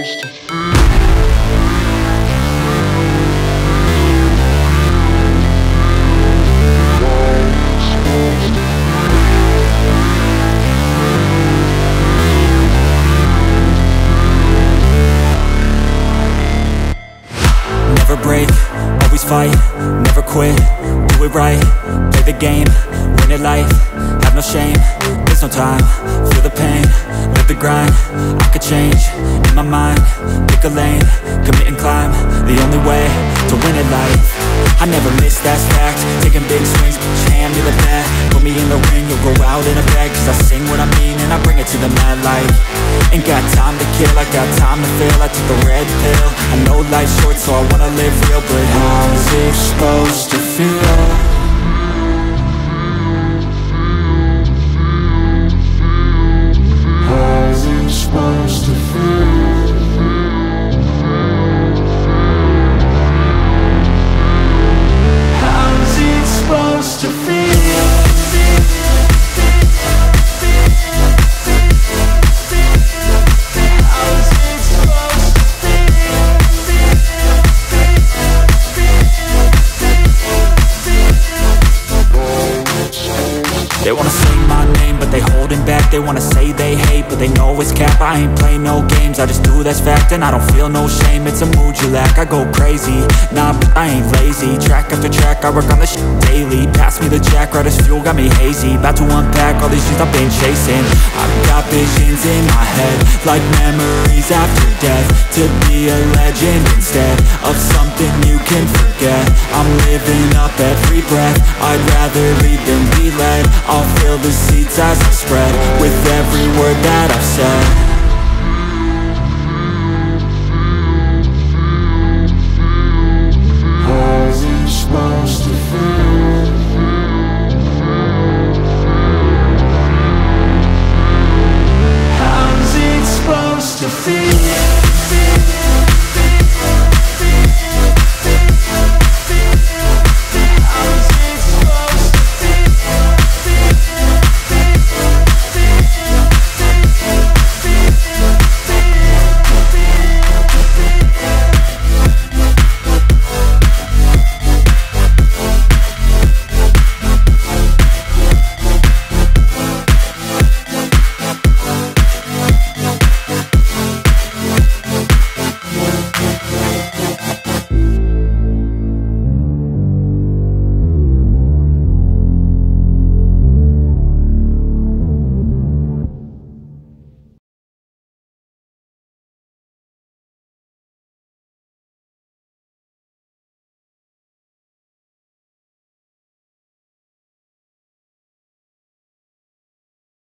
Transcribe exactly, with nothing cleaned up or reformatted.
Never break, always fight, never quit, do it right, play the game, win it life, have no shame, there's no time, feel the pain, live the grind, I could change, in my mind, pick a lane, commit and climb, the only way to win it life. I never miss, that's fact, taking big swings, hand me the bat, put me in the ring, you'll go out in a bag, cause I sing what I mean and I bring it to the mad light. Ain't got time to kill, I got time to feel, I took the red pill, I know life's short so I wanna live real, but how's it supposed to feel? How's it supposed to feel? How's it supposed to feel? They wanna say my name, but they holding back. They wanna say they hate, but they know it's cap. I ain't play no games, I just do that's fact. And I don't feel no shame, it's a mood you lack. I go crazy, nah, but I ain't lazy. Track after track, I work on this shit daily. Pass me the jack, right as fuel, got me hazy. About to unpack all these things I've been chasing. I've got visions in my head, like memories after death. To be a legend instead of something you can forget. I'm living up every breath, I'd rather lead than be led. I'll fill the seats as I spread with every word that I've said.